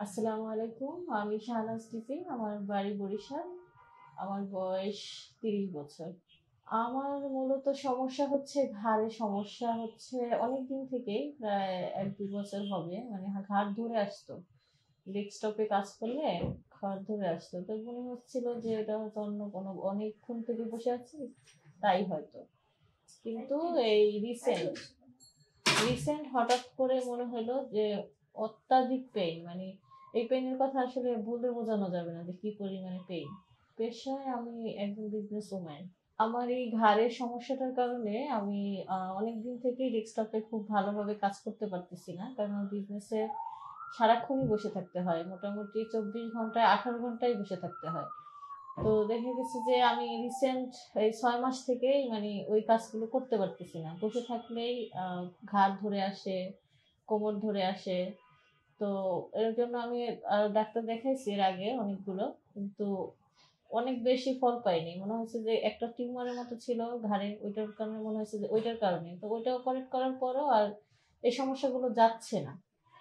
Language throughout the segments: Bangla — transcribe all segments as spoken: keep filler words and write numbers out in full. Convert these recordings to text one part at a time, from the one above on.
আসসালামু আলাইকুম। আমি শাহনাজ টিপি। আমার বাড়ি বরিশাল। আমার বয়স ত্রিশ বছর। আমার মূলত সমস্যা হচ্ছে ঘাড়ে সমস্যা হচ্ছে অনেকদিন থেকেই, প্রায় এক দুই বছর হবে। মানে হা ঘাড় ধরে আসতো। ডেস্কটপে কাজ করলে ঘাড় ধরে আসতো। তো মনে হচ্ছিল যে এটা হয়তো অন্য কোনো অনেকক্ষণ থেকে বসে আছি, তাই হয়তো। কিন্তু এই রিসেন্ট রিসেন্ট হঠাৎ করে মনে হলো যে অত্যাধিক পেইন, মানে এই পেইনের কথা আসলে বলে বোঝানো যাবে না যে কি পরিমাণে পেইন। পেশায় আমি একজন বিজনেস ওম্যান। আমার এই ঘাড়ের সমস্যাটার কারণে আমি আহ, অনেকদিন থেকেই ডেস্কটপে খুব ভালোভাবে কাজ করতে পারতেছি না, কারণ বিজনেসে সারাক্ষণই বসে থাকতে হয়, মোটামুটি চব্বিশ ঘন্টায় আঠারো ঘন্টায় বসে থাকতে হয়। তো দেখা গেছে যে আমি রিসেন্ট এই ছয় মাস থেকেই মানে ওই কাজগুলো করতে পারতেছি না, বসে থাকলেই আহ, ঘাড় ধরে আসে, কোমর ধরে আসে। তো এর জন্য আমি আহ, ডাক্তার দেখাইছি এর আগে অনেকগুলো, কিন্তু অনেক বেশি ফল পাইনি। মনে হচ্ছে যে একটা টিউমারের মতো ছিল ঘাড়ে, ওইটার কারণে মনে হচ্ছে যে ওইটার কারণে, তো ওইটাও কারেক্ট করার পরও আর এই সমস্যাগুলো যাচ্ছে না।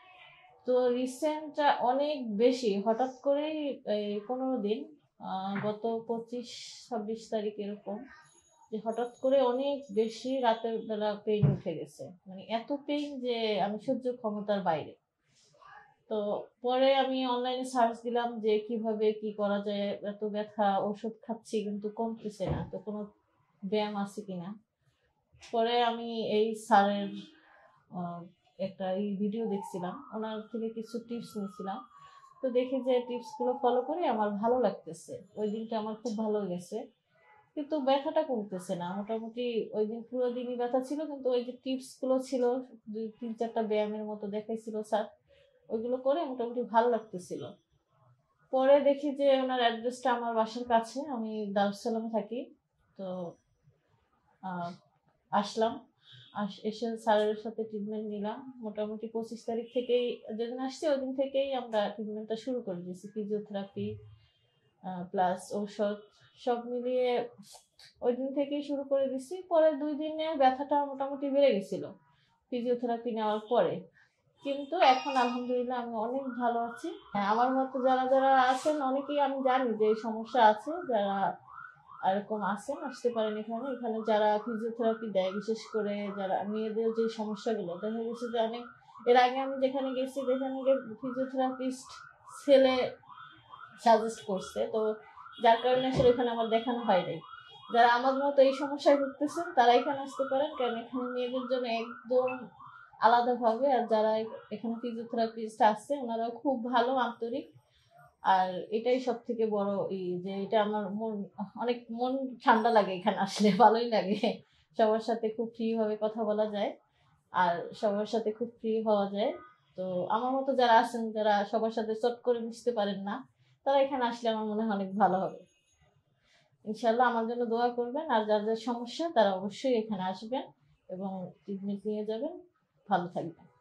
তো রিসেন্ট অনেক বেশি হঠাৎ করেই এই পনেরো দিন, আহ, গত পঁচিশ ছাব্বিশ তারিখ এরকম, যে হঠাৎ করে অনেক বেশি রাতের বেলা পেইন উঠে গেছে, মানে এত পেইন যে আমি সহ্য ক্ষমতার বাইরে। তো পরে আমি অনলাইনে সার্চ দিলাম যে কিভাবে কি করা যায়, এত ব্যথা, ওষুধ খাচ্ছি কিন্তু কমতেছে না, তো কোনো ব্যায়াম আছে কিনা। পরে আমি এই স্যারের আহ, একটা এই ভিডিও দেখছিলাম, ওনার থেকে কিছু টিপস নিয়েছিলাম। তো দেখি যে টিপস গুলো ফলো করে আমার ভালো লাগতেছে, ওই দিনটা আমার খুব ভালো গেছে। কিন্তু ব্যথাটা কমতেছে না, মোটামুটি ওই দিন পুরো দিনই ব্যথা ছিল, কিন্তু ওই যে টিপস গুলো ছিল, দুই তিন চারটা ব্যায়ামের মতো দেখাইছিল স্যার, ওইগুলো করে মোটামুটি ভালো লাগতেছিল। পরে দেখি যে ওনার অ্যাড্রেসটা আমার বাসার কাছে, আমি দারুসালামে থাকি। তো আহ, আসলাম, আস এসে স্যারের সাথে ট্রিটমেন্ট নিলাম। মোটামুটি পঁচিশ তারিখ থেকেই, যেদিন আসছি ওই দিন থেকেই আমরা ট্রিটমেন্টটা শুরু করে দিয়েছি, ফিজিওথেরাপি প্লাস ঔষধ সব মিলিয়ে ওই দিন থেকেই শুরু করে দিছি। পরে দুই দিনে ব্যথাটা মোটামুটি বেড়ে গেছিল ফিজিওথেরাপি নেওয়ার পরে, কিন্তু এখন আলহামদুলিল্লাহ আমি অনেক ভালো আছি। হ্যাঁ, আমার মতো যারা যারা আছেন অনেকেই আমি জানি যে এই সমস্যা আছে, যারা এরকম আছেন আসতে পারেন এখানে। এখানে যারা ফিজিওথেরাপি দেয়, বিশেষ করে যারা মেয়েদের যে সমস্যাগুলো, দেখা গেছে যে অনেক, এর আগে আমি যেখানে গেছি যেখানে ফিজিওথেরাপিস্ট ছেলে সাজেস্ট করছে, তো যার কারণে আসলে এখানে আমার দেখানো হয় নাই। যারা আমার মতো এই সমস্যায় ভুগতেছেন তারা এখানে আসতে পারেন, কারণ এখানে মেয়েদের জন্য একদম আলাদাভাবে, আর যারা এখানে ফিজিওথেরাপিস্ট আছে ওনারাও খুব ভালো, আন্তরিক। আর এটাই সব থেকে বড় ই, যে এটা আমার মন, অনেক মন ঠান্ডা লাগে এখানে আসলে, ভালোই লাগে। সবার সাথে খুব ফ্রি ভাবে কথা বলা যায়, আর সবার সাথে খুব ফ্রি হওয়া যায়। তো আমার মতো যারা আছেন, যারা সবার সাথে চট করে মিশতে পারেন না, তারা এখানে আসলে আমার মনে হয় অনেক ভালো হবে। ইনশাল্লাহ আমার জন্য দোয়া করবেন, আর যার যার সমস্যা তারা অবশ্যই এখানে আসবেন এবং ট্রিটমেন্ট নিয়ে যাবেন। ভালো থাকবেন।